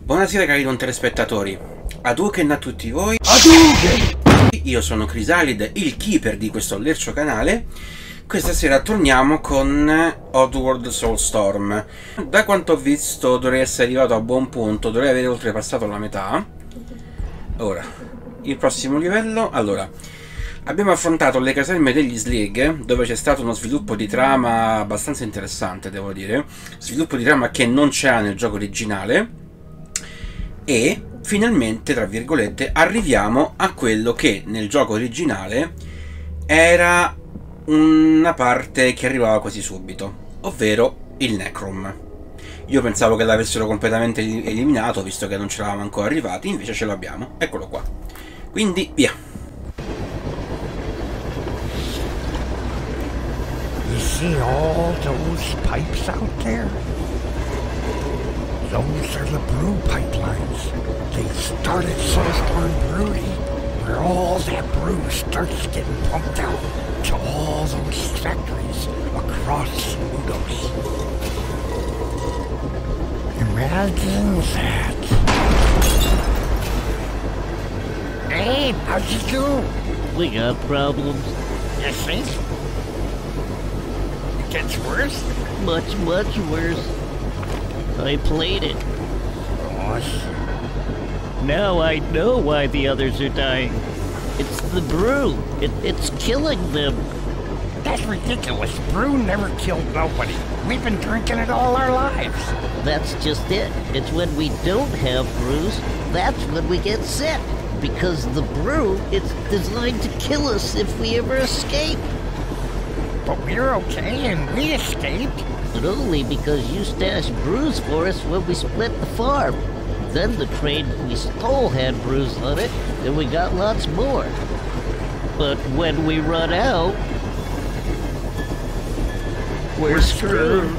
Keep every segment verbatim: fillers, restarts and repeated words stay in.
Buonasera cari non telespettatori, Hadouken a tutti voi. Hadouken! Io sono Chrysalid, il keeper di questo lercio canale. Questa sera torniamo con Oddworld Soulstorm. Da quanto ho visto dovrei essere arrivato a buon punto, dovrei aver oltrepassato la metà. Ora, il prossimo livello. Allora, abbiamo affrontato le caserme degli Slag, dove c'è stato uno sviluppo di trama abbastanza interessante, devo dire. Sviluppo di trama che non c'era nel gioco originale. E finalmente, tra virgolette, arriviamo a quello che nel gioco originale era una parte che arrivava quasi subito, ovvero il Necrom. Io pensavo che l'avessero completamente eliminato, visto che non ce l'avamo ancora arrivati, invece ce l'abbiamo. Eccolo qua. Quindi, via. You see all those pipes out there? Those are the brew pipelines. They started Soulstorm Brewery, where all that brew starts getting pumped out to all those factories across Udos. Imagine that. Hey, how'd you do? We got problems. You think? It gets worse? Much, much worse. I played it. Gosh. Now I know why the others are dying. It's the brew. It, it's killing them. That's ridiculous. Brew never killed nobody. We've been drinking it all our lives. That's just it. It's when we don't have brews, that's when we get sick. Because the brew, it's designed to kill us if we ever escape. But we're okay and we escaped. But only because you stashed brews for us when we split the farm. Then the train we stole had brews on it, and we got lots more. But when we run out, we're, we're screwed.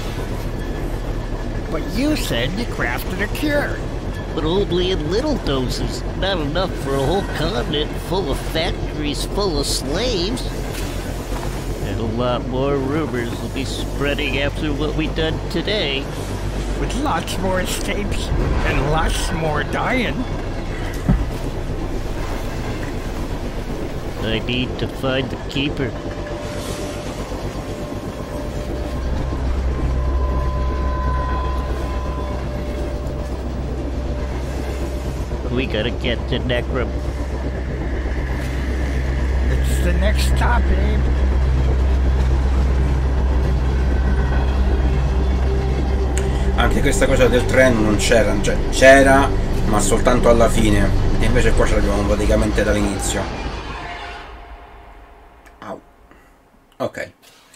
But you said you crafted a cure. But only in little doses, not enough for a whole continent full of factories full of slaves. And a lot more rumors will be spreading after what we done today. With lots more escapes and lots more dying. I need to find the keeper. We gotta get to Necrom. It's the next stop, Abe. Anche questa cosa del treno non c'era, cioè c'era, ma soltanto alla fine. E invece qua ce l'abbiamo praticamente dall'inizio. Au. Ok.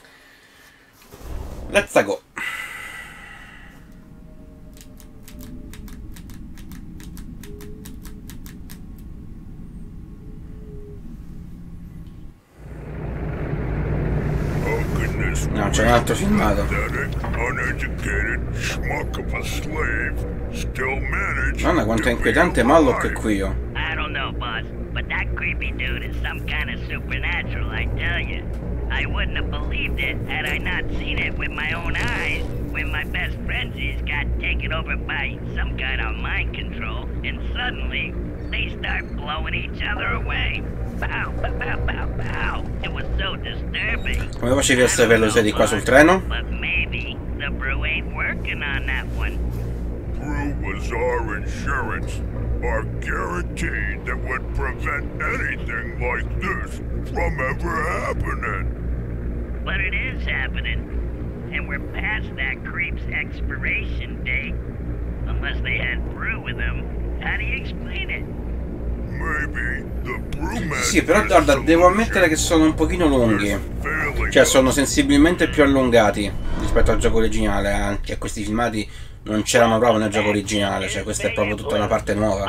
Let's go. No, c'è un altro filmato. Mamma quanto è inquietante Malloc qui io. I don't know, boss, but that creepy dude is some kind of supernatural, I tell you. I wouldn't have believed it had I not seen it with my own eyes when my best frenzies got taken over by some kind of mind control, and suddenly they start blowing each other away. Pow, pow, pow, pow, pow. It was so disturbing. Come facevi a saperlo sei di qua sul treno? But maybe the brew ain't working on that one. Brew was our insurance, our guarantee that would prevent anything like this from ever happening. But it is happening, and we're past that creep's expiration date. Unless they had brew with them, how do you explain it? Maybe the brewmaster. Sì, però guarda, devo ammettere che sono un pochino lunghi. Cioè sono sensibilmente più allungati rispetto al gioco originale. Anche a questi filmati non c'erano proprio nel gioco originale. Cioè questa è proprio tutta una parte nuova.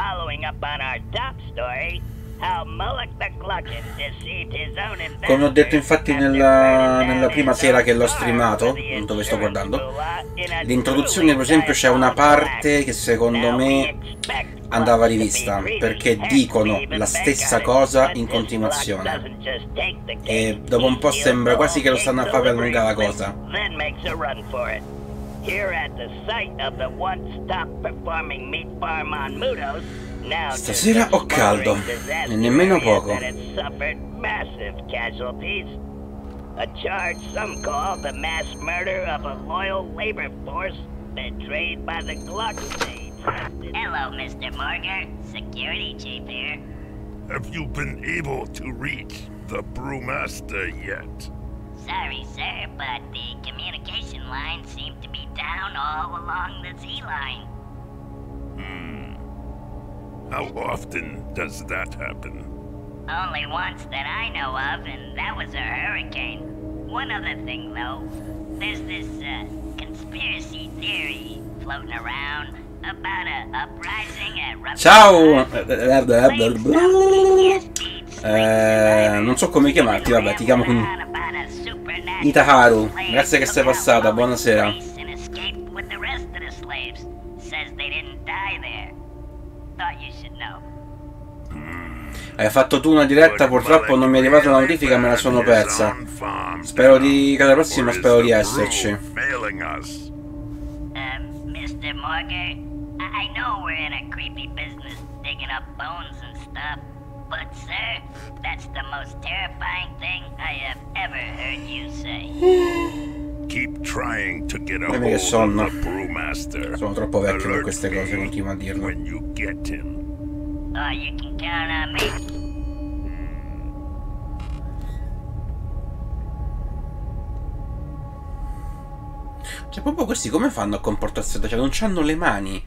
Come ho detto infatti nella, nella prima sera che l'ho streamato, dove sto guardando, l'introduzione per esempio c'è una parte che secondo me andava rivista, perché dicono la stessa cosa in continuazione e dopo un po' sembra quasi che lo stanno a fare per allungare la cosa. Here at the site of the once top-performing meat farm on Mudos, now stasera ho caldo, e nemmeno poco. that it suffered massive casualties. A charge some call the mass murder of a loyal labor force betrayed by the Gluck state. Hello, Mister Morger. Security chief here. Have you been able to reach the brewmaster yet? Sorry, sir, but the communication lines seem to be down all along the Z-line. Hmm. How often does that happen? Only once that I know of, and that was a hurricane. One other thing, though. There's this, uh, conspiracy theory floating around about a uprising at Rubber. Ciao! Eh, non so come chiamarti, vabbè, ti chiamo con Itaharu. Grazie che sei passata, buonasera. Hai fatto tu una diretta, purtroppo non mi è arrivata la notifica, me la sono persa. Spero di... che alla prossima spero di esserci. Um, Mister Morger, I know we're in a creepy business digging up bones and stuff, but sir, that's the most terrifying thing I have ever heard you say. Keep trying to get a Vedi che hold sonno. of the brewmaster. Sono troppo vecchio per Alert queste me cose, continuo a dirlo. when you get him. Oh, you can count on me. Cioè, proprio questi come fanno a comportarsi? Cioè, non c'hanno le mani.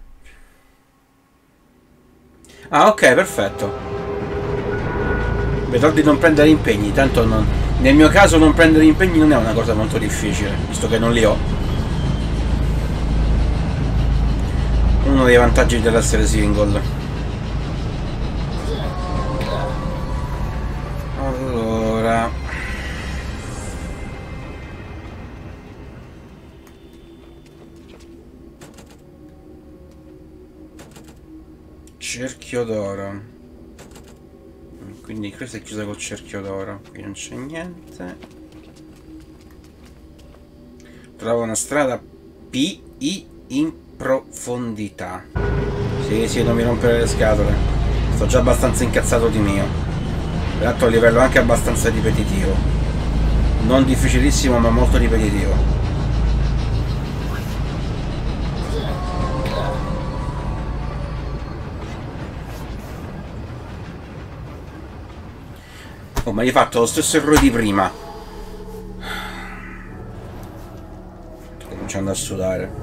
Ah, ok, perfetto. Vedrò di non prendere impegni, tanto non... nel mio caso non prendere impegni non è una cosa molto difficile, visto che non li ho. Uno dei vantaggi dell'essere single. Allora... cerchio d'oro. Quindi questa è chiusa col cerchio d'oro. Qui non c'è niente. Trovo una strada P I in profondità. Sì, sì, non mi rompere le scatole. Sto già abbastanza incazzato di mio. Peraltro a livello anche abbastanza ripetitivo. Non difficilissimo, ma molto ripetitivo. Oh, ma hai fatto lo stesso errore di prima. Sto cominciando a sudare.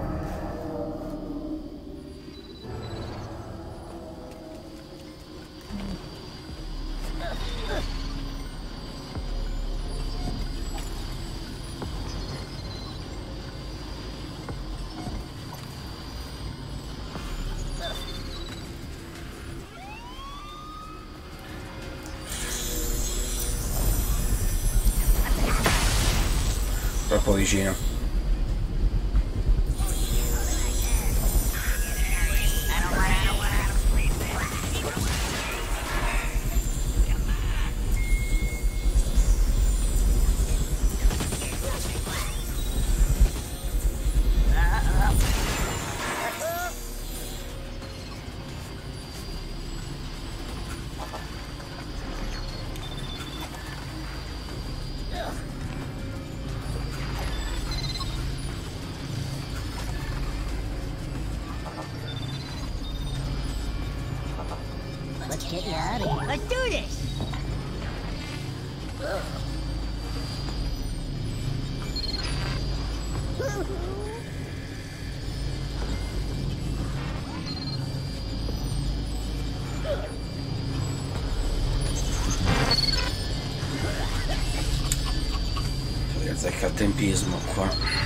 Troppo vicino. Let's get you out of here. Let's do this! Azzecca il tempismo qua.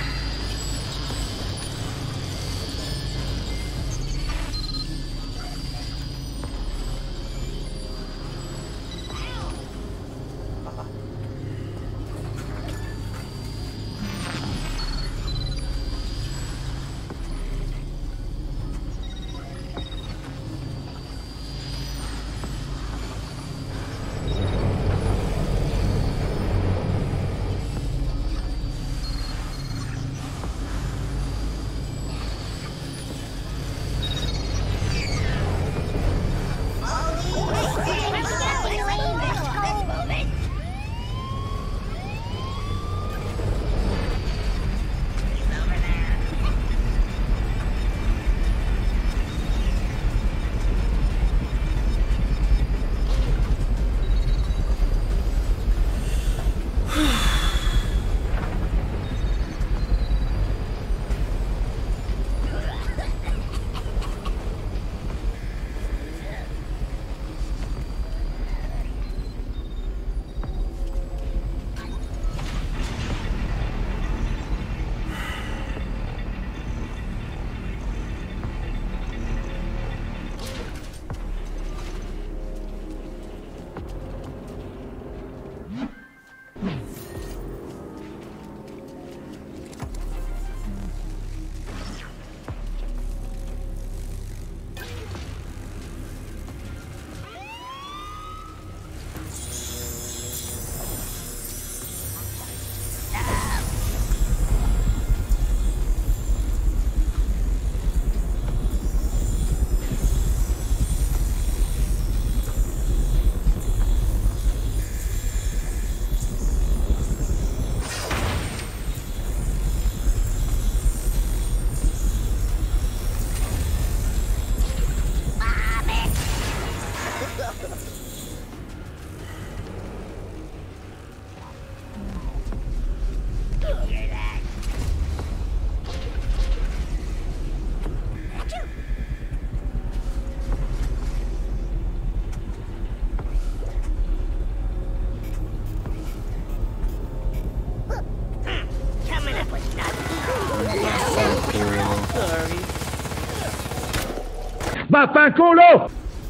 Vaffanculo!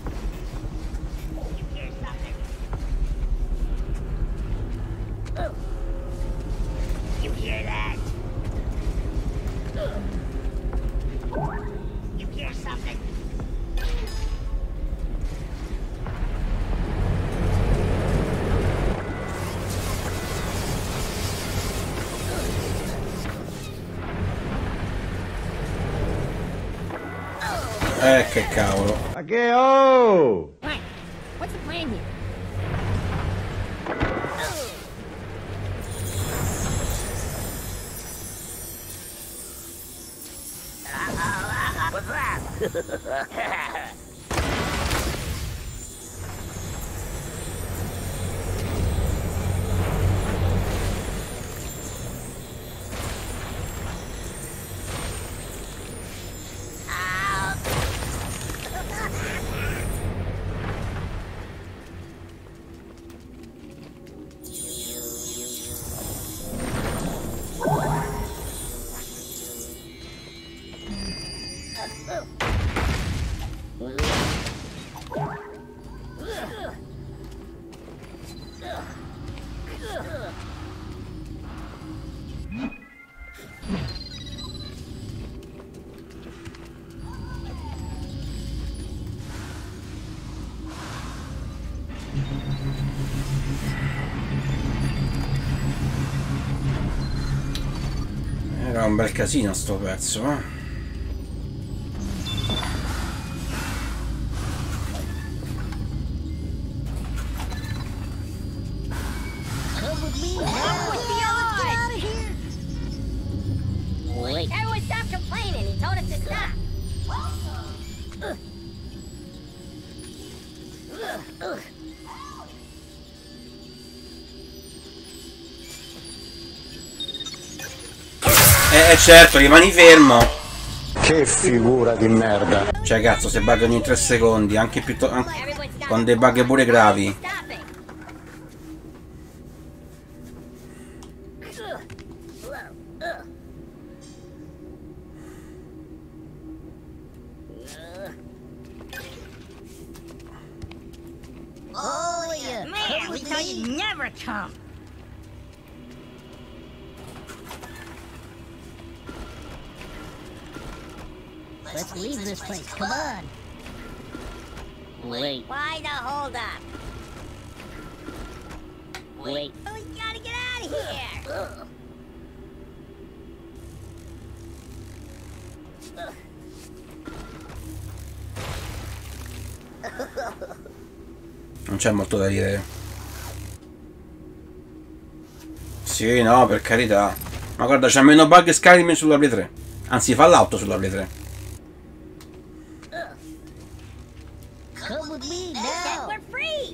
You hear that? You hear something? Eh, che cavolo. Ma che oh! Right. What's the plan here? What's that? Era un bel casino sto pezzo, eh? Come with me now. Wait. Everyone stop complaining. He told us to stop. Eh, certo, rimani fermo. Che figura di merda! Cioè, cazzo, se bug ogni tre secondi, anche più anche con dei bug pure gravi. Oh, yeah. Man, we thought you'd never come. Let's leave this place. Come on. Wait. Why the hold up? Wait. Oh, we gotta get out of here. Non c'è molto da dire. Sì, no, per carità. Ma guarda, c'è meno bug Skyrim sulla Play tre. Anzi, fa l'auto sulla Play tre. Come with me Then now. we're free.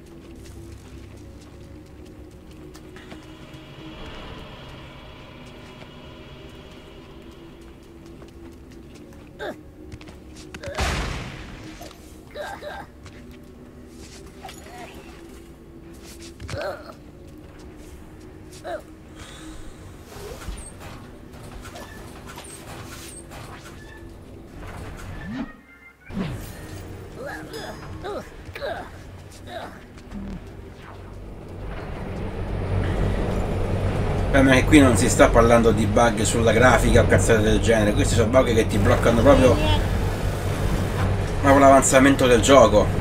Per me qui non si sta parlando di bug sulla grafica o cazzate del genere, questi sono bug che ti bloccano proprio, proprio l'avanzamento del gioco.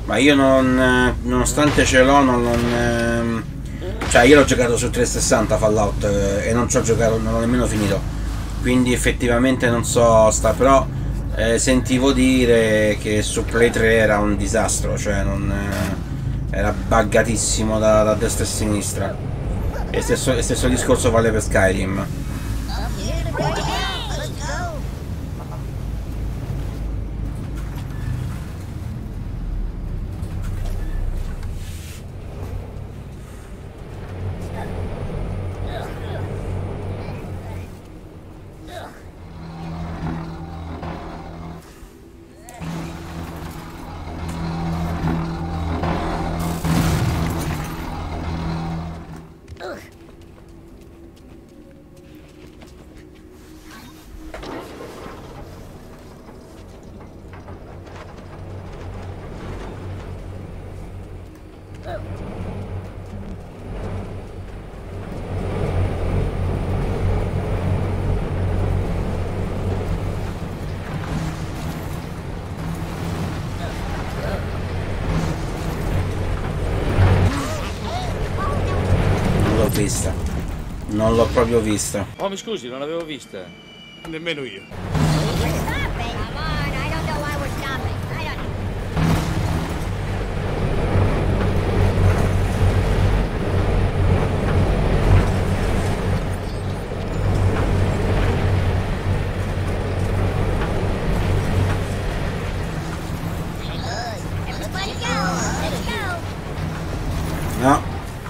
Ma io non... nonostante ce l'ho, non... non cioè io l'ho giocato su trecentosessanta Fallout eh, e non ci ho giocato, non l'ho nemmeno finito. Quindi effettivamente non so, sta però eh, sentivo dire che su Play tre era un disastro, cioè non... Eh, era buggatissimo da, da destra e sinistra. E stesso, e stesso discorso vale per Skyrim. Vista. Non l'ho proprio vista. Oh, mi scusi, non l'avevo vista. Nemmeno io. No.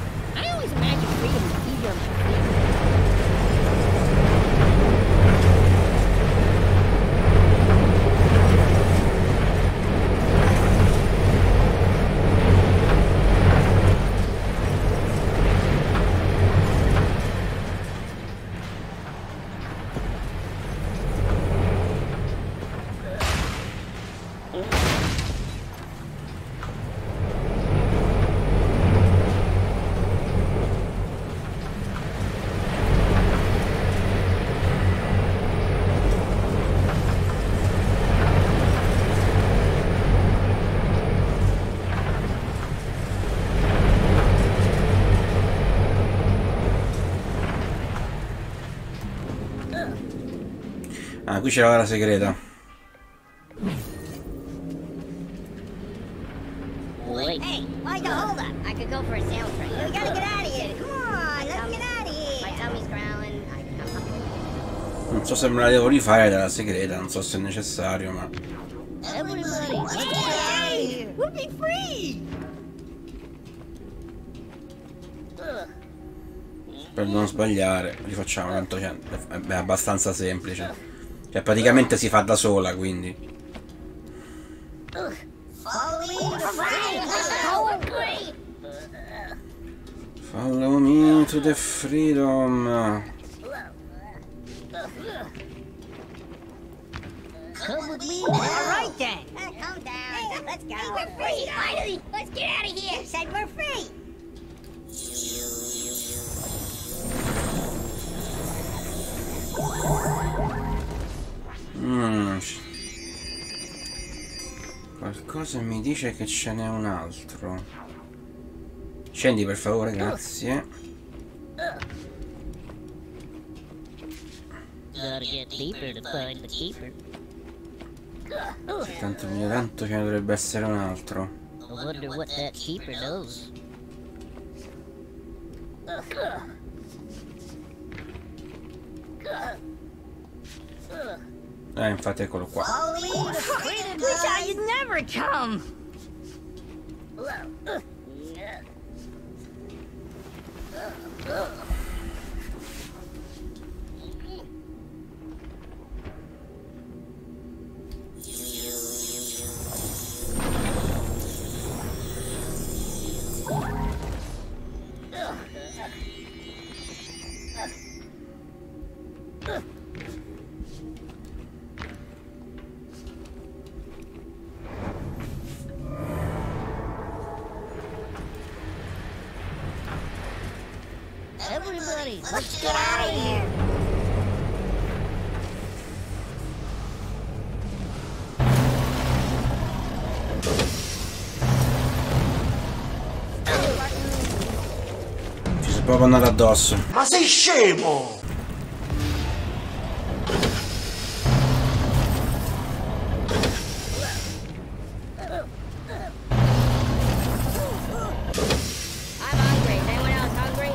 Ah, qui c'è la gara segreta. Wait. Hey, why'd you hold up? I could go for a sales trip. We gotta get out of here. Come on, let's get out of here. My tummy's growling. Non so se me la devo rifare dalla segreta, non so se è necessario, ma... Everybody, let's get out of here. We'll be free. Per non sbagliare, rifacciamo, tanto cioè, è abbastanza semplice. Cioè praticamente si fa da sola, quindi. Follow me to the freedom. Come with me. All right then. Uh, calm down. Hey, let's go. Hey, we're free. Finally, let's get out of here. Said we're free. Mm. Qualcosa mi dice che ce n'è un altro. Scendi per favore, grazie. Tanto mio tanto ce ne dovrebbe essere un altro. I wonder what that keeper knows. Eh, infatti eccolo qua. We thought you'd never come. Everybody, Let's get out of here. proprio andato addosso. Ma sei scemo! I'm hungry. Is anyone else hungry?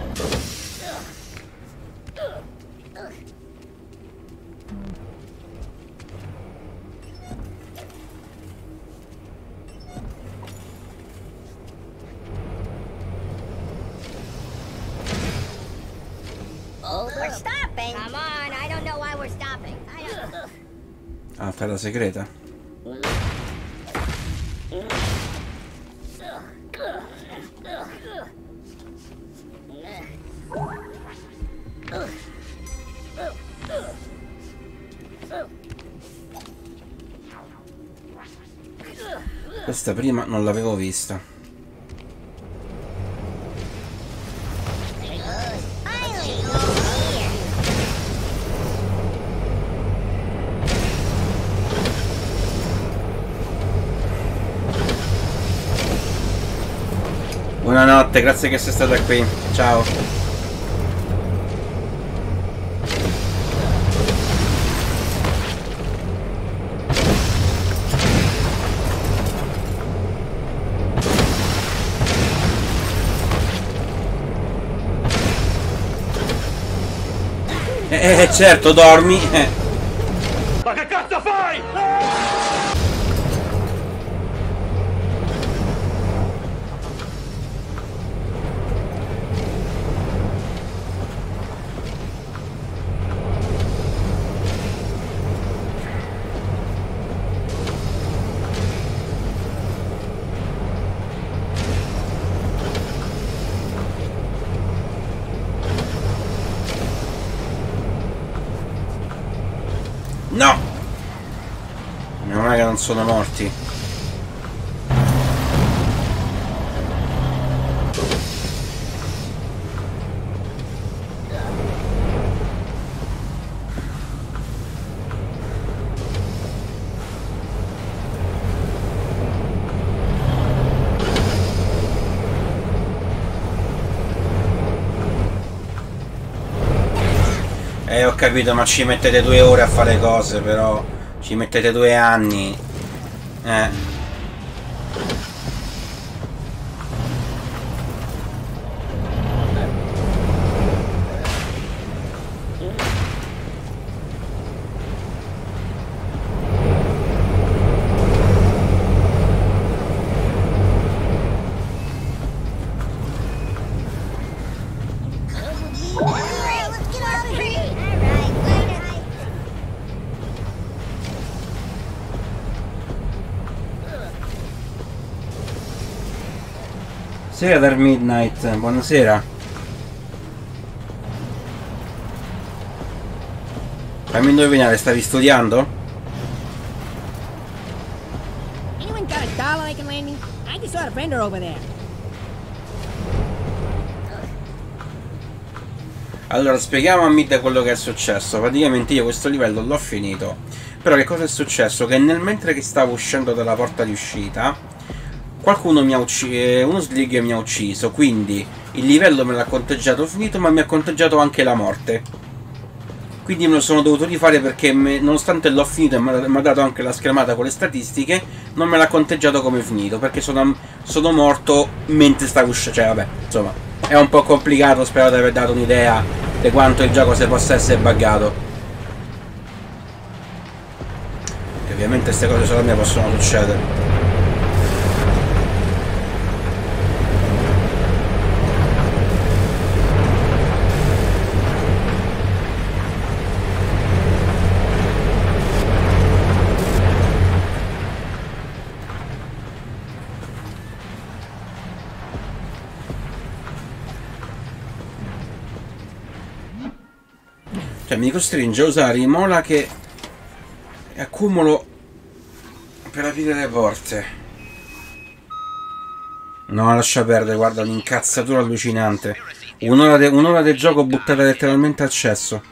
We're stopping. Come on, I don't know why we're stopping. I don't. Ah, terra segreta. Questa prima non l'avevo vista. Buonanotte, grazie che sei stata qui. Ciao. Eh, eh certo, dormi. Eh. Ma che cazzo fai? No! Meno male che non sono morti. Eh, ho capito, ma ci mettete due ore a fare cose, però ci mettete due anni. Eh. Sera dal Midnight, buonasera. Fammi indovinare, stavi studiando? Anyone got a dollar I can lend me? I just saw a vendor over there. Allora, spieghiamo a Mid quello che è successo. Praticamente io questo livello l'ho finito. Però che cosa è successo? Che nel mentre che stavo uscendo dalla porta di uscita, qualcuno mi ha ucciso, uno slig mi ha ucciso, quindi il livello me l'ha conteggiato finito, ma mi ha conteggiato anche la morte. Quindi me lo sono dovuto rifare perché me, nonostante l'ho finito e mi ha dato anche la schermata con le statistiche, non me l'ha conteggiato come finito, perché sono, sono morto mentre stavo uscendo. Cioè vabbè, insomma, è un po' complicato, spero di aver dato un'idea di quanto il gioco se possa essere buggato. E ovviamente queste cose solo a me possono succedere. Cioè mi costringe a usare i mola che accumulo per aprire le porte. No, lascia perdere, guarda un'incazzatura allucinante. Un'ora de, un'ora del gioco buttata letteralmente al cesso.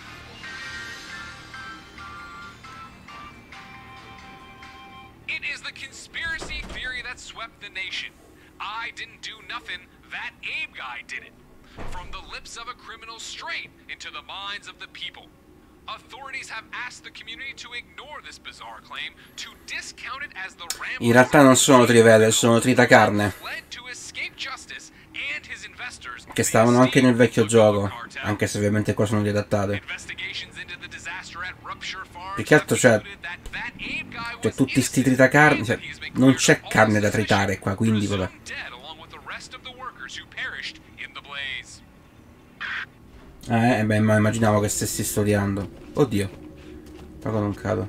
It is the conspiracy theory that swept the nation. I didn't do nothing, that Abe guy did it. from the lips of a criminal straight into the minds of the people. Authorities have asked the community to ignore this bizarre claim, to discount it as the rampant. In realtà non sono trivelle, sono tritacarne. Che stavano anche nel vecchio gioco, anche se ovviamente qua sono riadattate. Più che altro, cioè, cioè tutti sti tritacarne, cioè, non c'è carne da tritare qua, quindi vabbè. Eh, beh, ma immaginavo che stessi studiando. Oddio, ma non cado.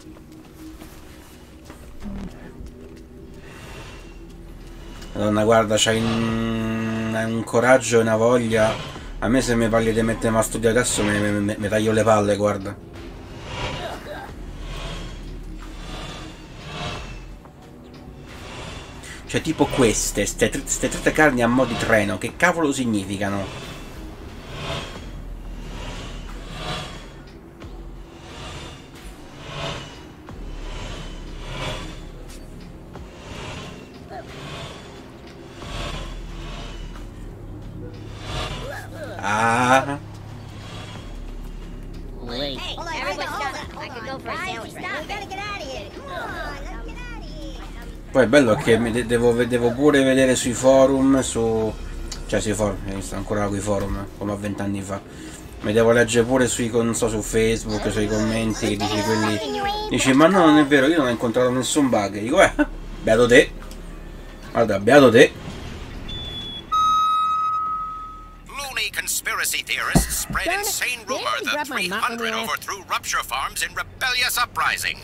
Madonna, guarda, c'hai un, un coraggio e una voglia. A me se mi parli di mettermi a studiare adesso mi, mi, mi taglio le palle, guarda. Cioè tipo queste, ste, ste tre carni a mo' di treno, che cavolo significano? Ah. Wait. Hey, hold on, everybody stop. I could go for a sandwich. Stop, we gotta get out of here. Come on, let's get out of here. Poi è bello che mi de devo, devo pure vedere sui forum, su... cioè sui forum, sto ancora con i forum, come a vent'anni fa. Mi devo leggere pure sui, non so, su Facebook, sui commenti, che dici quelli... Dici, ma no, non è vero, io non ho incontrato nessun bug. Dico, eh, beato te. Guarda, beato te. Conspiracy theorists spread insane rumor that three hundred overthrew rupture farms in rebellious uprising.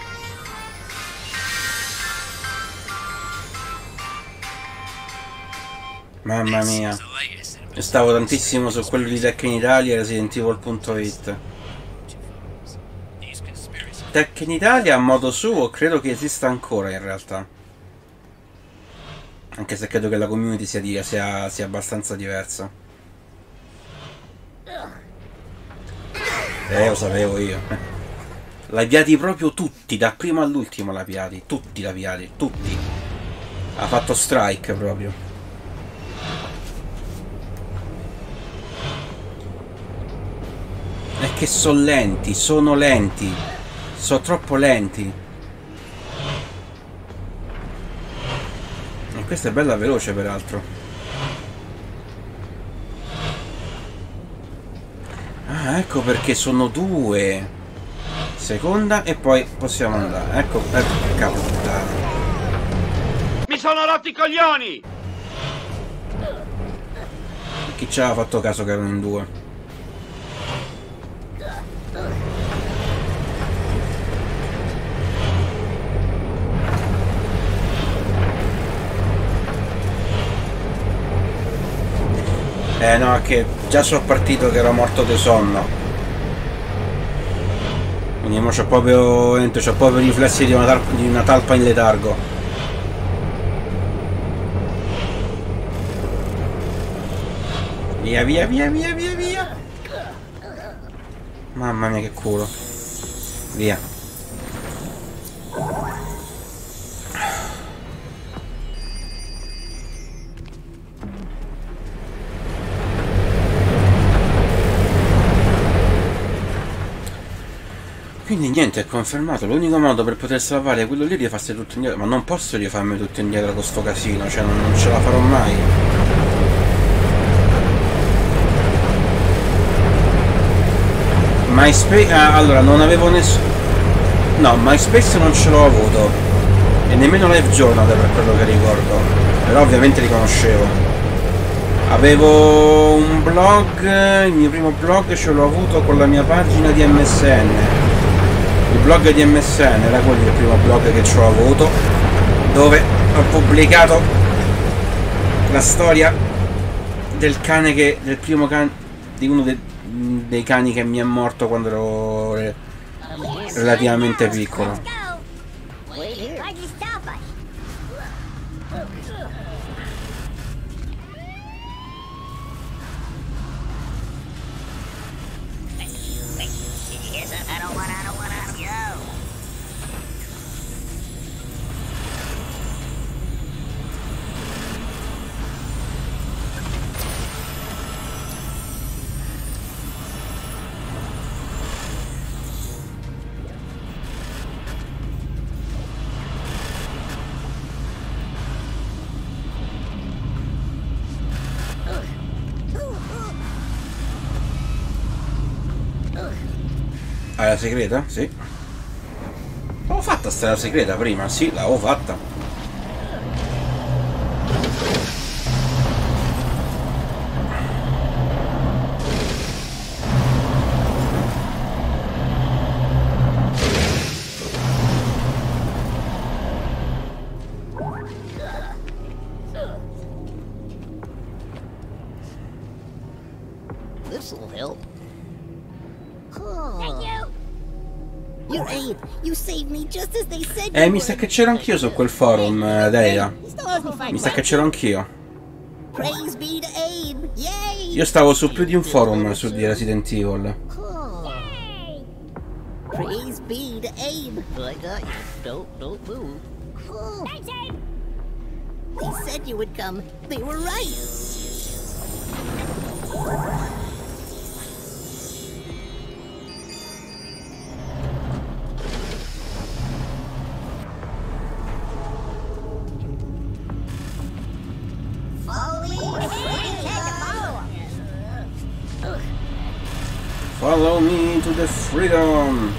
Mamma mia. Io stavo tantissimo su quello di Tech in Italia e Resident Evil punto it. Tech in Italia a modo suo credo che esista ancora in realtà. Anche se credo che la community sia, sia, sia abbastanza diversa. Eh, lo sapevo io. L'hai piati proprio tutti, da prima all'ultimo l'ha piati. Tutti l'ha piati, tutti. Ha fatto strike proprio. È che sono lenti, sono lenti. Sono troppo lenti. E questa è bella veloce peraltro. Ah, ecco perché sono due. Seconda e poi possiamo andare. Ecco, ecco, puttana. Mi sono rotti i coglioni! Chi ci aveva fatto caso che erano in due? Eh no, è che già sono partito che ero morto di sonno. Quindi mo c'ho proprio. C'ho proprio i riflessi di una, di una talpa in letargo. Via via via via via via. Mamma mia che culo. Via. Quindi niente, è confermato. L'unico modo per poter salvare quello lì è rifarsi tutto indietro. Ma non posso rifarmi tutto indietro con sto casino, cioè non, non ce la farò mai. MySpace... Ah, allora, non avevo nessuno... No, MySpace non ce l'ho avuto. E nemmeno LiveJournal per quello che ricordo. Però ovviamente li conoscevo. Avevo un blog, il mio primo blog ce l'ho avuto con la mia pagina di M S N. Il blog di M S N era quello il primo blog che ci ho avuto, dove ho pubblicato la storia del cane che, del primo cane, di uno de, dei cani che mi è morto quando ero re, relativamente piccolo. strada segreta? Sì. L'avevo fatta strada segreta prima? Sì, l'avevo fatta. This'll help. Oh. Thank you. You're Abe. You saved me just as they said Eh, you mi sa would. che c'ero anch'io su quel forum, eh, Delia. He still owes me five Mi sa che bucks. c'ero anch'io. Praise be to Abe. Yay! Io stavo su più di un forum su di Resident Evil. Oh. Praise be to Abe. I got you. Don't, don't move. Oh. Thanks, Abe. They said you would come. They were right. Follow me. Follow me to the freedom.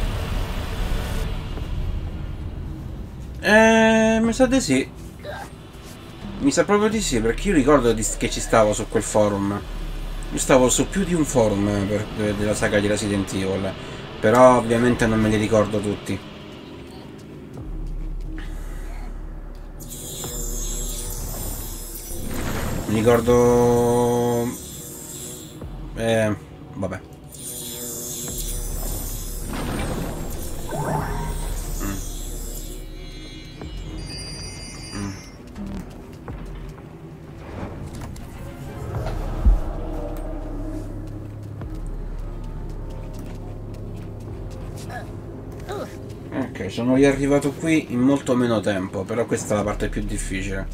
Eh, mi sa di sì. Mi sa proprio di sì, perché io ricordo di- che ci stavo su quel forum. Io stavo su più di un forum per, de- della saga di Resident Evil. Però ovviamente non me li ricordo tutti. Mi ricordo... Eh, vabbè. Ok, sono riarrivato qui in molto meno tempo, però questa è la parte più difficile.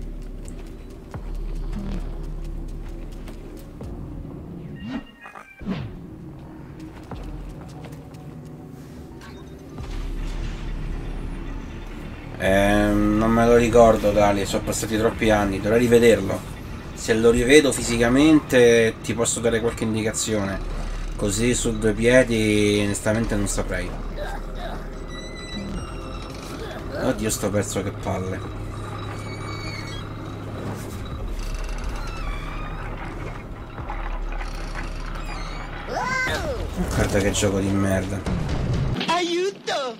Eh, non me lo ricordo, Dali, sono passati troppi anni, dovrei rivederlo. Se lo rivedo fisicamente ti posso dare qualche indicazione. Così su due piedi onestamente non saprei. Oddio, sto perso, che palle. Guarda che gioco di merda. Aiuto!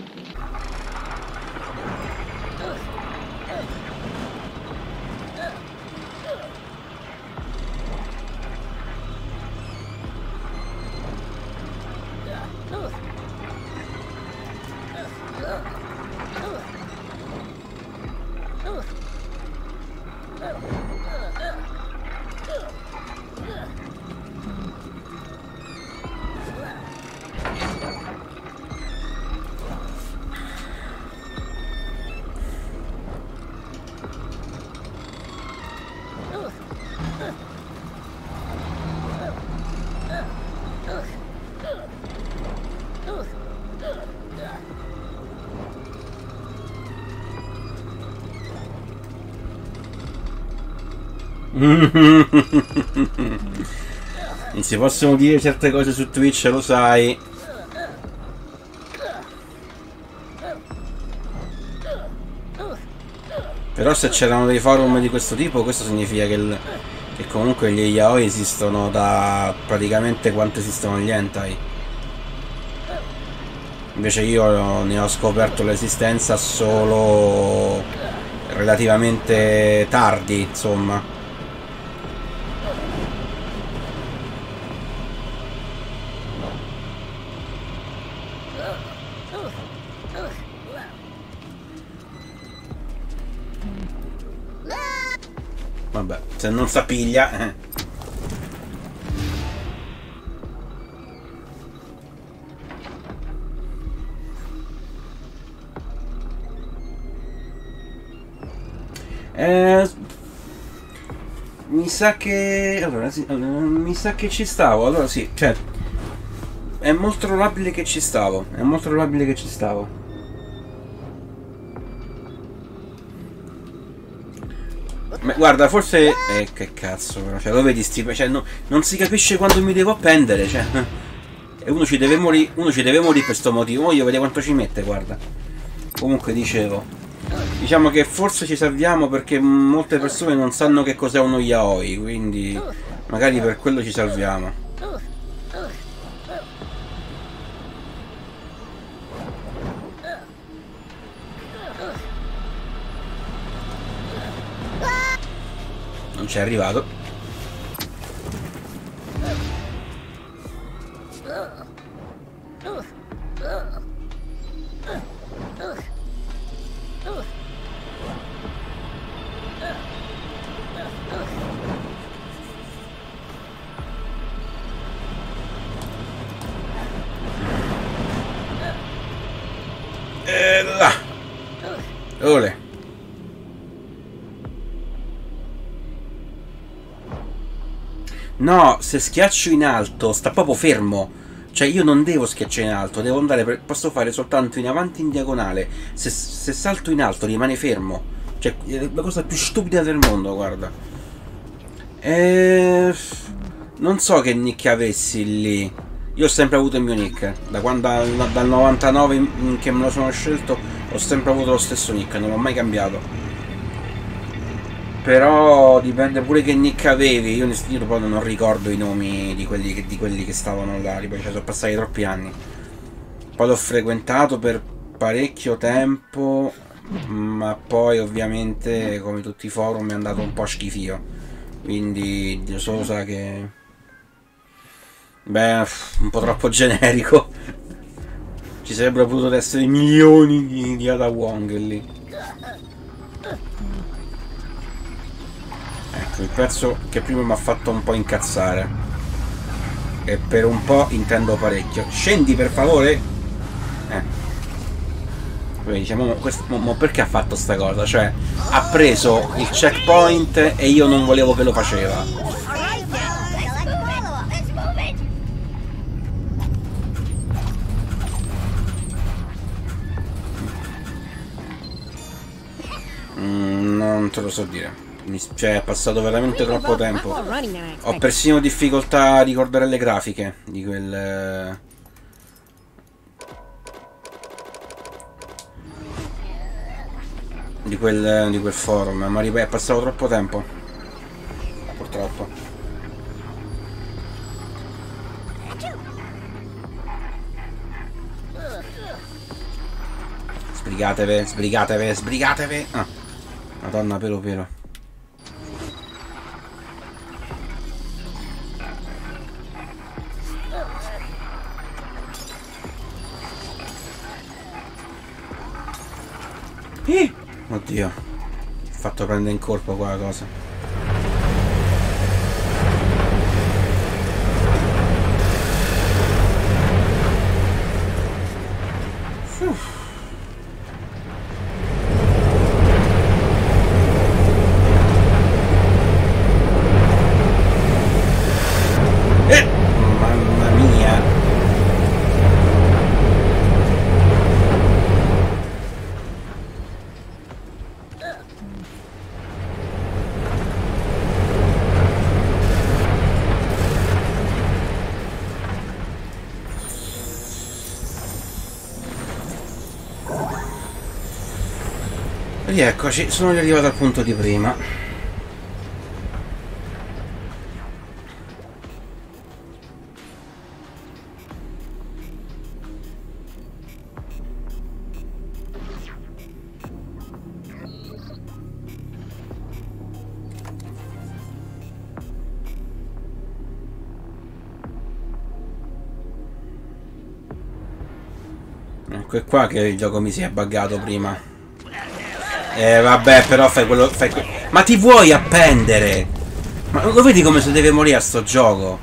Non si possono dire certe cose su Twitch, lo sai. Però se c'erano dei forum di questo tipo, questo significa che, il, che comunque gli yaoi esistono da praticamente quanto esistono gli hentai. Invece io ne ho scoperto l'esistenza solo relativamente tardi, insomma. Vabbè, se non sa piglia, eh. Eh, mi sa che allora, sì, allora mi sa che ci stavo. Allora sì, cioè è molto probabile che ci stavo. È molto probabile che ci stavo. Ma guarda, forse eh, che cazzo, però, cioè lo vedi sti, cioè, no, non si capisce quando mi devo appendere, cioè E uno ci deve morire, uno ci deve morire per questo motivo. Io vedo quanto ci mette, guarda. Comunque dicevo, diciamo che forse ci salviamo perché molte persone non sanno che cos'è uno yaoi, quindi magari per quello ci salviamo. Non c'è arrivato. E là. Ole. No, se schiaccio in alto sta proprio fermo. Cioè io non devo schiacciare in alto, devo andare per, posso fare soltanto in avanti in diagonale. Se, se salto in alto rimane fermo. Cioè è la cosa più stupida del mondo, guarda. E... non so che nick avessi lì. Io ho sempre avuto il mio nick. Da quando dal novantanove in che me lo sono scelto ho sempre avuto lo stesso nick, non l'ho mai cambiato. Però dipende pure che nick avevi. Io, io poi non ricordo i nomi di quelli che, di quelli che stavano là, poi cioè, sono passati troppi anni. Poi l'ho frequentato per parecchio tempo, ma poi ovviamente come tutti i forum mi è andato un po' a schifio. Quindi Dio solo sa che... beh, un po' troppo generico. Ci sarebbero potuto essere milioni di, di Ada Wong lì. Ecco, il pezzo che prima mi ha fatto un po' incazzare. E per un po' intendo parecchio. Scendi per favore? Eh. Quindi diciamo, questo, ma perché ha fatto sta cosa? Cioè, ha preso il checkpoint e io non volevo che lo faceva. Mm, non te lo so dire. Mi, cioè è passato veramente troppo tempo. Ho persino difficoltà a ricordare le grafiche di quel... di quel, di quel forum. Ma ripeto, è passato troppo tempo. Purtroppo. Sbrigatevi, sbrigatevi, sbrigatevi. Ah, Madonna, pelo pelo. Eh, oddio, ho fatto prendere in colpo quella cosa. Uff. Eh, mamma mia. Rieccoci, sono arrivato al punto di prima. Ecco, è qua che il gioco mi si è buggato prima. Eh vabbè, però fai quello... Fai que ma ti vuoi appendere? Ma lo vedi come si deve morire a sto gioco?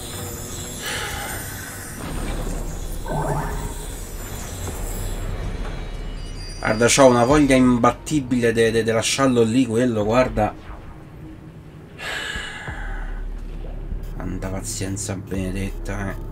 Guarda, c'ho una voglia imbattibile di de de lasciarlo lì, quello, guarda. Tanta pazienza benedetta, eh.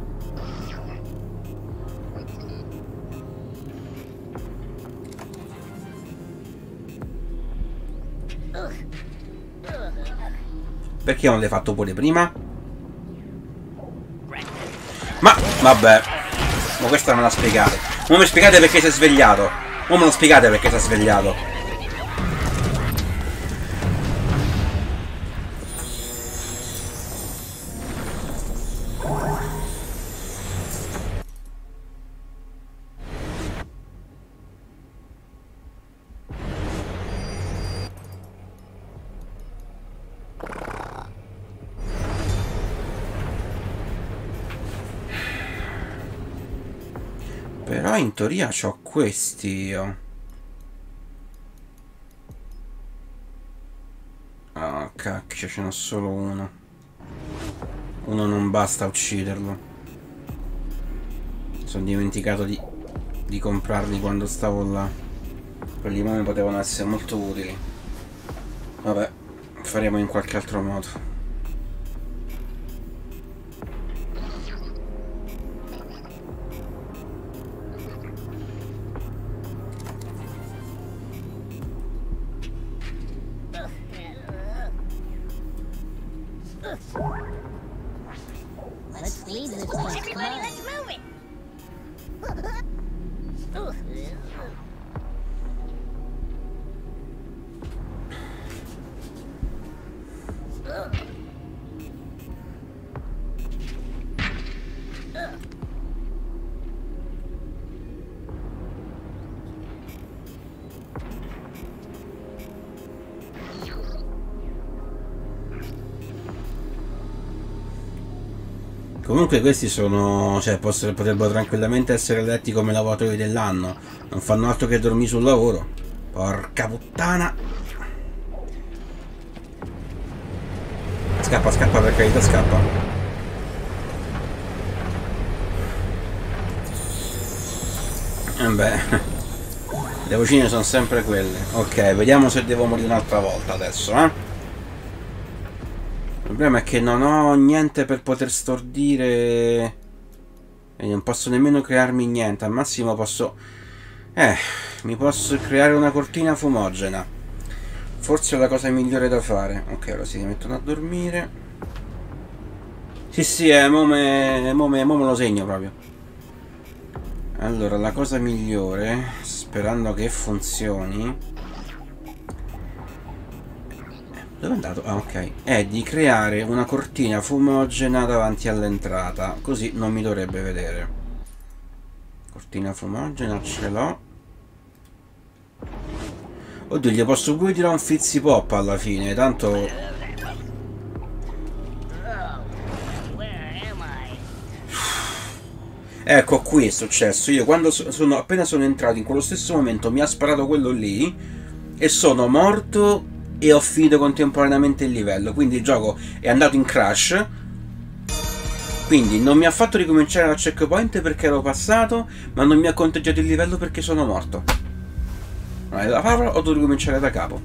Perché non l'hai fatto pure prima? Ma... Vabbè, ma questa me la spiegate. Non mi spiegate perché si è svegliato. Non me lo spiegate perché si è svegliato. Però in teoria c'ho questi io. Ah, cacchio, ce n'ho solo uno. Uno non basta a ucciderlo. Sono dimenticato di, di comprarli quando stavo là. Quelli mi potevano essere molto utili. Vabbè, faremo in qualche altro modo. Let's leave this place. Everybody, let's move it. Comunque questi sono, cioè possono, potrebbero tranquillamente essere letti come lavoratori dell'anno. Non fanno altro che dormire sul lavoro. Porca puttana. Scappa, scappa, per carità, scappa. E beh, le vocine sono sempre quelle. Ok, vediamo se devo morire un'altra volta adesso, eh. Il problema è che non ho niente per poter stordire e non posso nemmeno crearmi niente. Al massimo posso... Eh, mi posso creare una cortina fumogena. Forse è la cosa migliore da fare. Ok, ora si mettono a dormire. Sì, sì, eh, mo me, mo me, mo me lo segno proprio. Allora, la cosa migliore, sperando che funzioni... Dove è andato? Ah, ok. È di creare una cortina fumogena davanti all'entrata. Così non mi dovrebbe vedere. Cortina fumogena ce l'ho. Oddio, gli posso pure tirare un fizzy pop alla fine. Tanto... Ecco, qui è successo. Io quando sono appena sono entrato in quello stesso momento mi ha sparato quello lì e sono morto e ho finito contemporaneamente il livello. Quindi il gioco è andato in crash. Quindi non mi ha fatto ricominciare dal checkpoint perché ero passato, ma non mi ha conteggiato il livello perché sono morto. La parola, ho dovuto ricominciare da capo.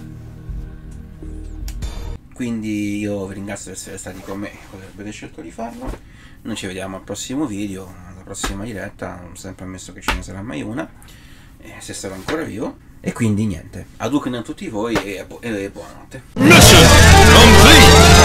Quindi io vi ringrazio per essere stati con me, per aver scelto di farlo. Noi ci vediamo al prossimo video, alla prossima diretta, non sempre ammesso che ce ne sarà mai una, eh, se sarò ancora vivo. E quindi niente, Hadouken a tutti voi e, e buonanotte. Mission complete!